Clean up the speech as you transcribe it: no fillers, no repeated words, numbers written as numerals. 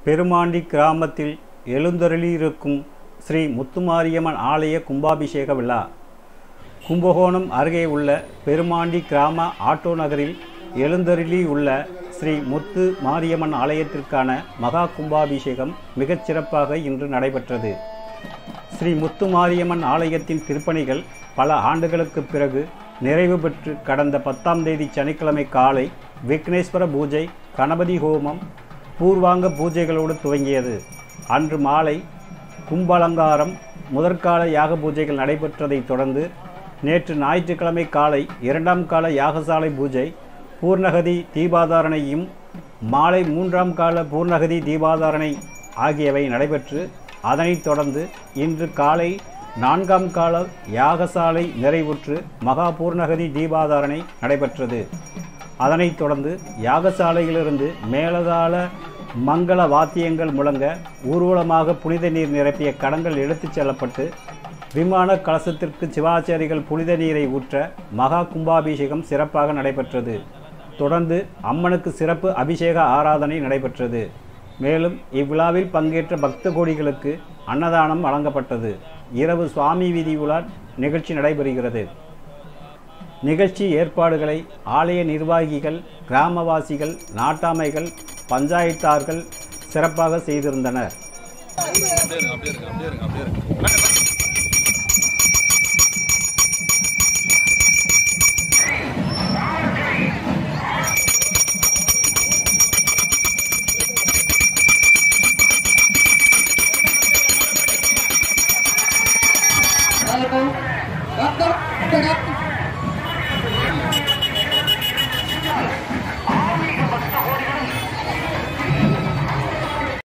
பெருமாண்டி கிராமத்தில் எழுந்தருளியிருக்கும் ஸ்ரீ முத்துமாரியம்மன் ஆலய கும்பாபிஷேக விழா. கும்பகோணம் அருகே உள்ள பெருமாண்டி கிராம ஆட்டோ நகரில் எழுந்தருளி உள்ள ஸ்ரீ முத்து மாரியம்மன் ஆலயத்திற்கான மகா கும்பாபிஷேகம் மிகச் சிறப்பாக இன்று நடைபெற்றது. ஸ்ரீ முத்து மாரியம்மன் ஆலயத்தின் திருப்பணிகள் பல ஆண்டுகளுக்கு பிறகு நிறைவு பெற்று கடந்த 10ஆம் தேதி சனிக்கிழமை காலை விக்னேஸ்வர பூஜை, கணபதி ஹோமம், பூர்வாங்க பூஜைகளோடு துவங்கியது. அன்று மாலை கும்பலங்காரம், முதற்கால யாக பூஜைகள் நடைபெற்றதைத் தொடர்ந்து நேற்று ஞாயிற்றுக்கிழமை காலை 2ஆம் கால யாகசாலை பூஜை, பூர்ணகதி தீபாதாரணையும் மாலை 3ஆம் கால பூர்ணகதி தீபாதாரணை ஆகியவை நடைபெற்று அதனைத் தொடர்ந்து இன்று காலை 4ஆம் கால யாகசாலை நிறைவுற்று மகா பூர்ணகதி தீபாதாரணை நடைபெற்றது. அதனைத் தொடர்ந்து யாகசாலையிலிருந்து மேலதாள மங்கள வாத்தியங்கள் முழங்க ஊர்வலமாக புனித நீர் நிரப்பிய கடங்கள் எடுத்துச் செல்லப்பட்டு விமான கலசத்திற்கு சிவாச்சாரிகள் புனித நீரை ஊற்ற மகா கும்பாபிஷேகம் சிறப்பாக நடைபெற்றது. தொடர்ந்து அம்மனுக்கு சிறப்பு அபிஷேக ஆராதனை நடைபெற்றது. மேலும் இவ்விழாவில் பங்கேற்ற பக்த கோடிகளுக்கு அன்னதானம் வழங்கப்பட்டது. இரவு சுவாமி வீதி உலா நிகழ்ச்சி நடைபெறுகிறது. நிகழ்ச்சி ஏற்பாடுகளை ஆலய நிர்வாகிகள், கிராமவாசிகள், நாட்டாமைகள், பஞ்சாயத்தார்கள் சிறப்பாக செய்திருந்தனர்.